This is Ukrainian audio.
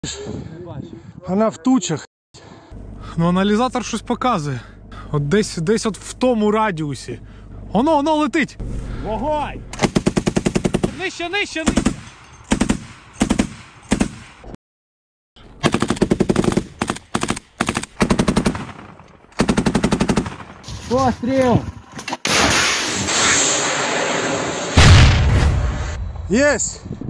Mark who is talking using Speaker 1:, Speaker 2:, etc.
Speaker 1: Вона в тучах.
Speaker 2: Ну, аналізатор щось показує. От десь от в тому радіусі. Воно летить.
Speaker 1: Вогонь!
Speaker 2: Нижче.
Speaker 1: Постріл! Єсть!